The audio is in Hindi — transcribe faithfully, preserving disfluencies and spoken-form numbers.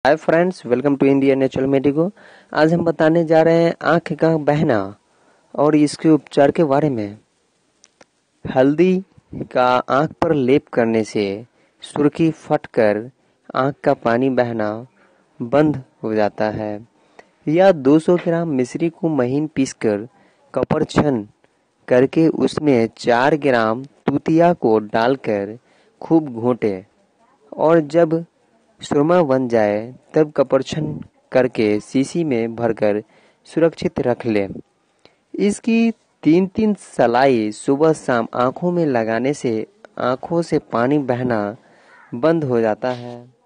Hi friends, welcome to India natural medico. आज हम बताने जा रहे हैं आंख का बहना और इसके उपचार के बारे में। हल्दी का आंख पर लेप करने से सुर्खी फटकर आंख का पानी बहना बंद हो जाता है। या दो सौ ग्राम मिश्री को महीन पीसकर कपरछन करके उसमें चार ग्राम तूतिया को डालकर खूब घोंटे और जब सुरमा बन जाए तब कपरछन करके शीशी में भरकर सुरक्षित रख ले। इसकी तीन तीन सलाई सुबह शाम आंखों में लगाने से आंखों से पानी बहना बंद हो जाता है।